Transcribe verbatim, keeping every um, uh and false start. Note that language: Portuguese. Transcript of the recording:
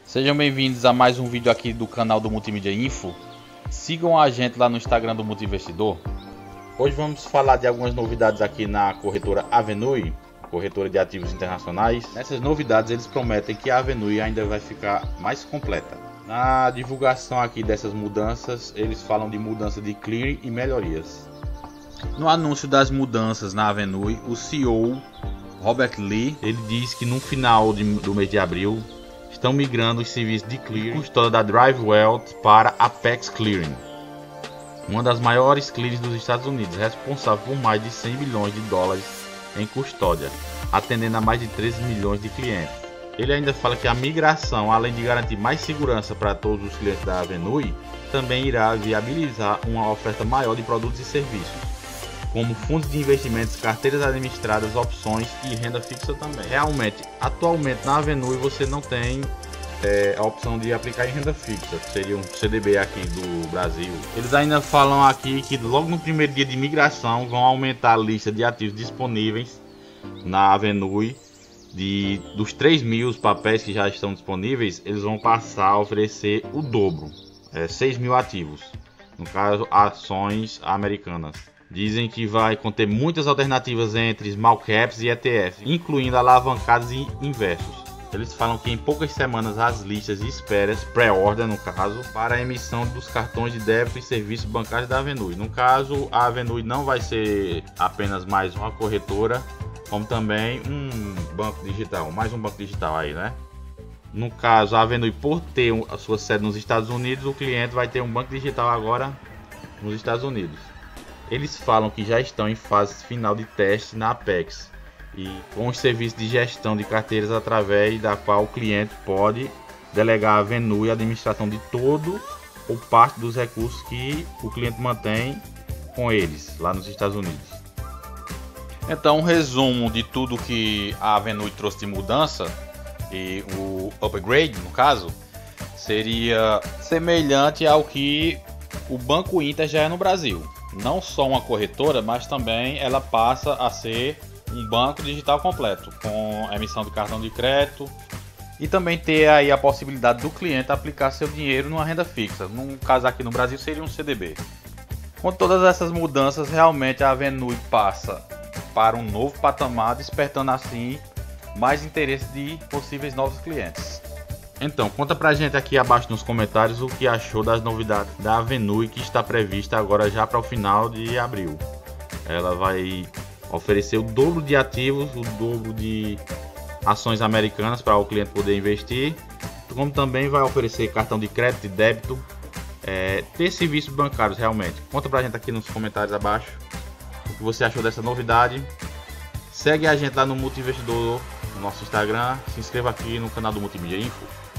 Sejam bem-vindos a mais um vídeo aqui do canal do Multimídia Info. Sigam a gente lá no Instagram do Multinvestidor. Hoje vamos falar de algumas novidades aqui na corretora Avenue, corretora de ativos internacionais. Nessas novidades eles prometem que a Avenue ainda vai ficar mais completa. Na divulgação aqui dessas mudanças, eles falam de mudança de clearing e melhorias. No anúncio das mudanças na Avenue, o C E O Robert Lee, ele diz que no final de, do mês de abril estão migrando os serviços de clearing e custódia da Drive Wealth para a Apex Clearing, uma das maiores clearings dos Estados Unidos, responsável por mais de cem bilhões de dólares em custódia, atendendo a mais de treze milhões de clientes. Ele ainda fala que a migração, além de garantir mais segurança para todos os clientes da Avenue, também irá viabilizar uma oferta maior de produtos e serviços, como fundos de investimentos, carteiras administradas, opções e renda fixa também. Realmente, atualmente na Avenue você não tem é, a opção de aplicar em renda fixa, que seria um C D B aqui do Brasil. Eles ainda falam aqui que logo no primeiro dia de migração vão aumentar a lista de ativos disponíveis na Avenue. De, dos três mil papéis que já estão disponíveis, eles vão passar a oferecer o dobro, é, seis mil ativos, no caso ações americanas. Dizem que vai conter muitas alternativas entre small caps e E T F, incluindo alavancados e inversos. Eles falam que em poucas semanas as listas de esperas, pré-order no caso, para a emissão dos cartões de débito e serviços bancários da Avenue. No caso, a Avenue não vai ser apenas mais uma corretora, como também um banco digital, mais um banco digital aí, né? No caso, a Avenue, por ter a sua sede nos Estados Unidos, o cliente vai ter um banco digital agora nos Estados Unidos. Eles falam que já estão em fase final de teste na Apex e com os serviços de gestão de carteiras através da qual o cliente pode delegar à Avenue a administração de todo ou parte dos recursos que o cliente mantém com eles lá nos Estados Unidos. Então, um resumo de tudo que a Avenue trouxe de mudança e o upgrade, no caso, seria semelhante ao que o Banco Inter já é no Brasil. Não só uma corretora, mas também ela passa a ser um banco digital completo, com emissão de cartão de crédito e também ter aí a possibilidade do cliente aplicar seu dinheiro numa renda fixa. No caso aqui no Brasil seria um C D B. Com todas essas mudanças, realmente a Avenue passa para um novo patamar, despertando assim mais interesse de possíveis novos clientes. Então, conta pra gente aqui abaixo nos comentários o que achou das novidades da Avenue que está prevista agora já para o final de abril. Ela vai oferecer o dobro de ativos, o dobro de ações americanas para o cliente poder investir, como também vai oferecer cartão de crédito e débito, é, ter serviços bancários realmente. Conta pra gente aqui nos comentários abaixo o que você achou dessa novidade. Segue a gente lá no Multinvestidor, no nosso Instagram, se inscreva aqui no canal do Multimídia Info.